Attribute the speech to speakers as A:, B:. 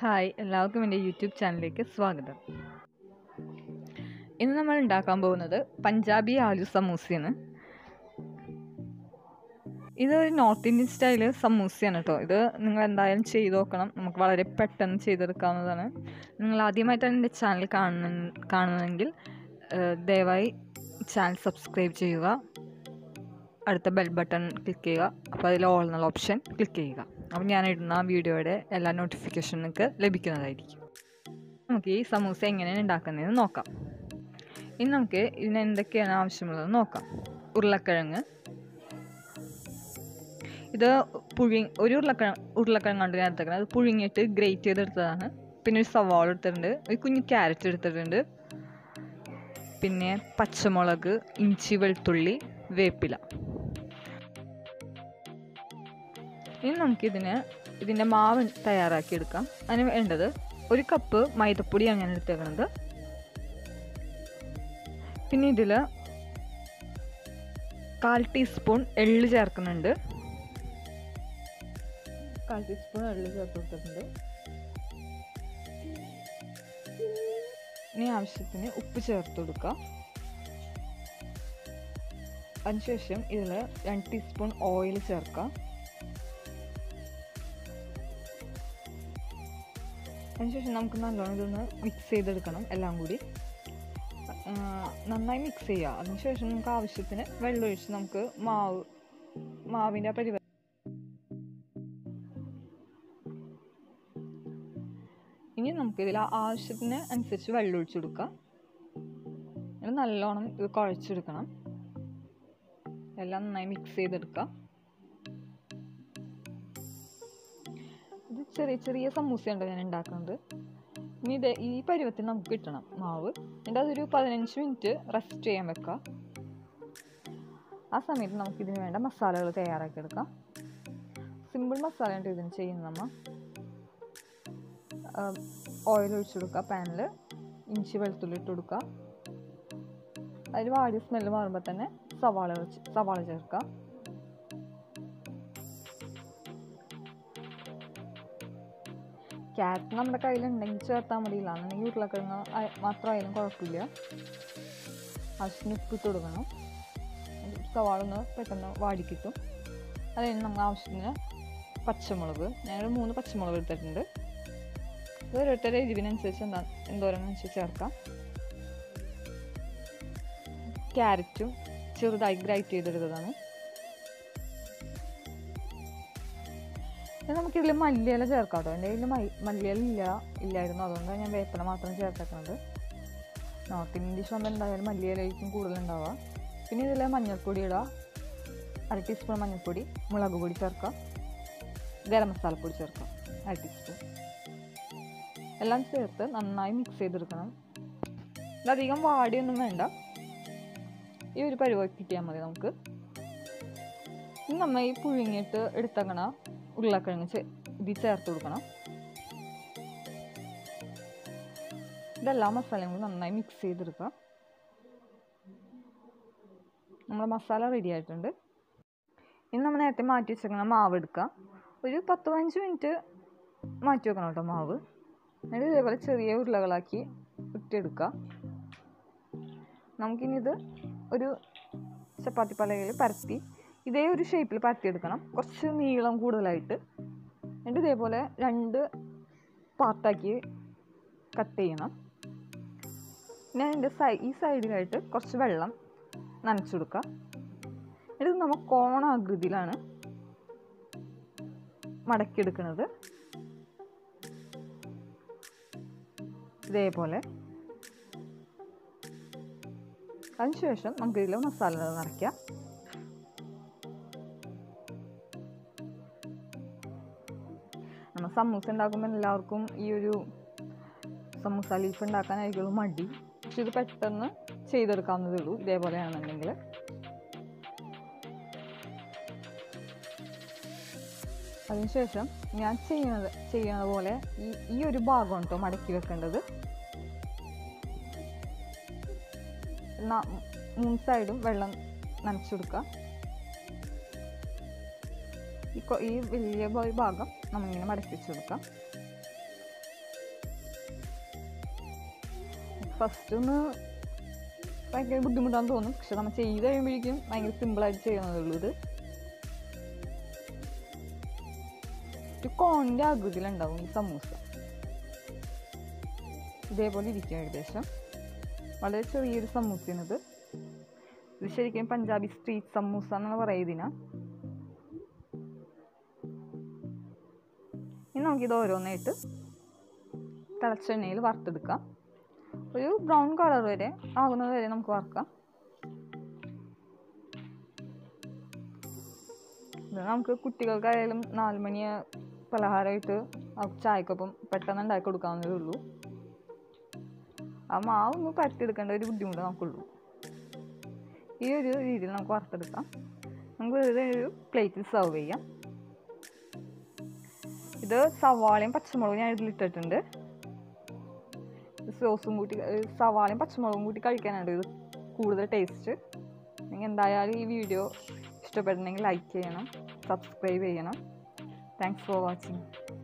A: Hi, എല്ലാവർക്കും എൻ്റെ YouTube ചാനലിലേക്ക് സ്വാഗതം. ഇന്ന് നമ്മൾ ഉണ്ടാക്കാൻ പോകുന്നത് പഞ്ചാബി ആലു സമൂസയാണ്. ഇതൊരു നോർത്ത് ഇന്ത്യൻ സ്റ്റൈല് സമൂസയാണ് കേട്ടോ. ഇത് നിങ്ങൾ എന്തായാലും ചെയ്ത് നോക്കണം. നമുക്ക് വളരെ പെട്ടെന്ന് ചെയ്തെടുക്കാവുന്നതാണ്. നിങ്ങൾ ആദ്യമായിട്ടാണ് എൻ്റെ ചാനൽ കാണുന്നതെങ്കിൽ ദയവായി ചാനൽ സബ്സ്ക്രൈബ് ചെയ്യുക. അടുത്ത ബെൽ ബട്ടൺ ക്ലിക്ക് ചെയ്യുക. അപ്പോൾ അതിൽ ഓൾ എന്നുള്ള ഓപ്ഷൻ ക്ലിക്ക് ചെയ്യുക. അപ്പോൾ ഞാനിടുന്ന വീഡിയോയുടെ എല്ലാ നോട്ടിഫിക്കേഷനും നിങ്ങൾക്ക് ലഭിക്കുന്നതായിരിക്കും. നമുക്ക് ഈ സമൂസ എങ്ങനെയാണ് ഉണ്ടാക്കുന്നതെന്ന് നോക്കാം. ഇനി നമുക്ക് ഇതിന് എന്തൊക്കെയാണ് ആവശ്യമുള്ളത് നോക്കാം. ഉരുളക്കിഴങ്ങ്, ഇത് ഒരു ഉരുളക്കിഴങ്ങ് കൊണ്ട് ഞാൻ എടുത്തേക്കുന്നത്. അത് പുഴുങ്ങിയിട്ട് ഗ്രേറ്റ് ചെയ്തെടുത്തതാണ്. പിന്നെ ഒരു സവാള എടുത്തിട്ടുണ്ട്, ഒരു കുഞ്ഞു ക്യാരറ്റ് എടുത്തിട്ടുണ്ട്, പിന്നെ പച്ചമുളക്, ഇഞ്ചി, വെളുത്തുള്ളി, വേപ്പില. ഇനി ഇതിൻ്റെ മാവ് തയ്യാറാക്കിയെടുക്കാം. അതിന് വേണ്ടത് ഒരു കപ്പ് മൈദപ്പൊടി അങ്ങനെ എടുത്തേക്കുന്നത്. പിന്നെ ഇതിൽ 1/4 ടീസ്പൂൺ എള്ള് ചേർക്കുന്നുണ്ട്. 1/4 ടീസ്പൂൺ എള്ള് ചേർത്ത് കൊടുത്തിട്ടുണ്ട്. ഇനി ആവശ്യത്തിന് ഉപ്പ് ചേർത്ത് കൊടുക്കുക. അതിനുശേഷം ഇതിൽ 2 ടീസ്പൂൺ ഓയിൽ ചേർക്കാം. അതിനുശേഷം നമുക്ക് നല്ലോണം ഇതൊന്ന് മിക്സ് ചെയ്തെടുക്കണം. എല്ലാം കൂടി നന്നായി മിക്സ് ചെയ്യുക. അതിനുശേഷം നമുക്ക് ആവശ്യത്തിന് വെള്ളമൊഴിച്ച് നമുക്ക് മാവിൻ്റെ പരിവ ഇനി നമുക്കിതിൽ ആവശ്യത്തിന് അനുസരിച്ച് വെള്ളം ഒഴിച്ചു കൊടുക്കാം. ഇനി നല്ലോണം ഇത് കുഴച്ചെടുക്കണം. എല്ലാം നന്നായി മിക്സ് ചെയ്തെടുക്കാം. ഇത് ചെറിയ ചെറിയ സമൂസയുണ്ട് ഞാൻ ഉണ്ടാക്കുന്നത്. ഇനി ഈ പരുവത്തിൽ നമുക്ക് കിട്ടണം മാവ്. എന്നിട്ട് അതൊരു 15 മിനിറ്റ് റെസ്റ്റ് ചെയ്യാൻ വെക്കാം. ആ സമയത്ത് നമുക്കിതിന് വേണ്ട മസാലകൾ തയ്യാറാക്കിയെടുക്കാം. സിമ്പിൾ മസാലയുണ്ട് ഇതിന് ചെയ്യുന്നത്. നമ്മൾ ഓയിൽ ഒഴിച്ചു കൊടുക്കുക. പാനിൽ ഇഞ്ചി, വെളുത്തുള്ളി ഇട്ട് കൊടുക്കുക. അതിൽ വാടി സ്മെല്ല് മാറുമ്പോൾ തന്നെ സവാള ചേർക്കുക. ക്യാരറ്റ് നമ്മുടെ കയ്യിലുണ്ടെങ്കിൽ ചേർത്താൽ മതിയില്ല. എന്നുണ്ടെങ്കിൽ ഉരുളക്കിഴങ്ങ് മാത്രമായാലും കുഴപ്പമില്ല. ആവശ്യത്തിന് ഉപ്പിട്ട് കൊടുക്കണം. സവാള ഒന്ന് പെട്ടെന്ന് വാടിക്കിട്ടും. അത് കഴിഞ്ഞ് നമ്മൾ ആവശ്യത്തിന് പച്ചമുളക്, ഞാനൊരു 3 പച്ചമുളക് എടുത്തിട്ടുണ്ട്. ഇത് ഓരോരുത്തരുടെ എരിവിനനുസരിച്ച് എന്തോരമനുസരിച്ച് ചേർക്കാം. ക്യാരറ്റും ചെറുതായി ഗ്രൈറ്റ് ചെയ്തെടുത്തതാണ്. നമുക്കിതിൽ മല്ലിയില ചേർക്കാം കേട്ടോ. എൻ്റെ കയ്യിൽ മല്ലിയില ഇല്ലായിരുന്നു, അതുകൊണ്ടാണ് ഞാൻ വേപ്പില മാത്രം ചേർത്തേക്കുന്നത്. നോർത്ത് ഇന്ത്യൻ ഡിഷ് ആകുമ്പോൾ എന്തായാലും മല്ലിയിലായിരിക്കും കൂടുതലുണ്ടാവുക. പിന്നെ ഇതിൽ മഞ്ഞൾപ്പൊടി ഇടുക. 1/2 ടീസ്പൂൺ മഞ്ഞൾപ്പൊടി, മുളക് പൊടി ചേർക്കാം, ഗരം മസാലപ്പൊടി ചേർക്കാം 1/2 ടീസ്പൂൺ. എല്ലാം ചേർത്ത് നന്നായി മിക്സ് ചെയ്തെടുക്കണം. ഇതധികം വാടിയൊന്നും വേണ്ട. ഈ ഒരു പരുവം കിട്ടിയാൽ മതി നമുക്ക്. ഇനി നമ്മൾ ഈ പുഴുങ്ങിയിട്ട് എടുത്തങ്ങണ ഉരുളക്കിഴങ്ങ് ഇതിൽ ചേർത്ത് കൊടുക്കണം. ഇതെല്ലാ മസാലയും കൂടി നന്നായി മിക്സ് ചെയ്തെടുക്കുക. നമ്മുടെ മസാല റെഡി ആയിട്ടുണ്ട്. ഇനി നമ്മൾ നേരത്തെ മാറ്റി വെച്ചേക്കുന്ന മാവ് എടുക്കുക. ഒരു 10-15 മിനിറ്റ് മാറ്റി വെക്കണം കേട്ടോ മാവ്. എന്നിട്ട് ഇതേപോലെ ചെറിയ ഉരുളകളാക്കി ഇട്ടെടുക്കുക. നമുക്കിനി ഇത് ഒരു ചപ്പാത്തി പലകയിൽ പരത്തി ഇതേ ഒരു ഷേപ്പിൽ പരത്തിയെടുക്കണം. കുറച്ച് നീളം കൂടുതലായിട്ട്. എന്നിട്ട് ഇതേപോലെ 2 പാർട്ടാക്കി കട്ട് ചെയ്യണം. പിന്നെ അതിൻ്റെ ഈ സൈഡിലായിട്ട് കുറച്ച് വെള്ളം നനച്ചു കൊടുക്കുക. എന്നിട്ട് നമ്മൾ കോണാകൃതിയിലാണ് മടക്കിയെടുക്കുന്നത്. ഇതേപോലെ. അതിനുശേഷം നമുക്കിതിൽ മസാല നിറയ്ക്കാം. നമ്മൾ സമൂസ ഉണ്ടാക്കുമ്പോൾ എല്ലാവർക്കും ഈ ഒരു സമൂസ ലീഫ് ഉണ്ടാക്കാനായിരിക്കും മടി. പക്ഷെ ഇത് പെട്ടെന്ന് ചെയ്തെടുക്കാവുന്നതേ ഉള്ളൂ ഇതേപോലെയാണെന്നുണ്ടെങ്കിൽ. അതിനുശേഷം ഞാൻ ചെയ്യുന്നത് പോലെ ഈ ഒരു ഭാഗം കേട്ടോ മടക്കി വെക്കേണ്ടത്. 3 സൈഡും വെള്ളം നനച്ചു കൊടുക്കുക. ഈ വലിയ ഭാഗം നമ്മളിങ്ങനെ മടക്കി വെച്ച് കൊടുക്കാം. ഫസ്റ്റ് ഒന്ന് ഭയങ്കര ബുദ്ധിമുട്ടാന്ന് തോന്നും, പക്ഷെ നമ്മൾ ചെയ്ത് കഴിയുമ്പോഴേക്കും ഭയങ്കര സിമ്പിളായിട്ട് ചെയ്യുന്നതുള്ളൂ. ഇത് ഒരു കോണിൻ്റെ ആകൃതിയിലുണ്ടാവും ഈ സമൂസ. ഇതേപോലെ ഇരിക്കും ഏകദേശം. വളരെ ചെറിയൊരു സമൂസയാണിത്. ഇത് ശരിക്കും പഞ്ചാബി സ്ട്രീറ്റ് സമൂസ എന്നാണ് പറയുക ഇതിനാ. ഇനി നമുക്കിത് ഓരോന്നായിട്ട് തിളച്ച എണ്ണയിൽ വറുത്തെടുക്കാം. ഒരു ബ്രൗൺ കളർ വരെ ആകുന്നത് വരെ നമുക്ക് വറുക്കാം. ഇത് നമുക്ക് കുട്ടികൾക്കായാലും 4 മണി പലഹാരമായിട്ട് ചായക്കൊപ്പം പെട്ടെന്ന് ഉണ്ടാക്കി കൊടുക്കാവുന്നതേ ഉള്ളൂ. ആ മാവൊന്ന് പരത്തിയെടുക്കേണ്ട ഒരു ബുദ്ധിമുട്ട് നമുക്കുള്ളൂ. ഈ ഒരു രീതിയിൽ നമുക്ക് വറുത്തെടുക്കാം. നമുക്ക് വെറുതെ ഒരു പ്ലേറ്റിൽ സെർവ് ചെയ്യാം. ഇത് സവാളയും പച്ചമുളകും ഞാൻ ഇതിലിട്ടിട്ടുണ്ട്. സോസും കൂട്ടി, സവാളയും പച്ചമുളകും കൂട്ടി കഴിക്കാനാണ് ഇത് കൂടുതൽ ടേസ്റ്റ്. നിങ്ങൾ എന്തായാലും ഈ വീഡിയോ ഇഷ്ടപ്പെടണമെങ്കിൽ ലൈക്ക് ചെയ്യണം, സബ്സ്ക്രൈബ് ചെയ്യണം. Thanks for watching.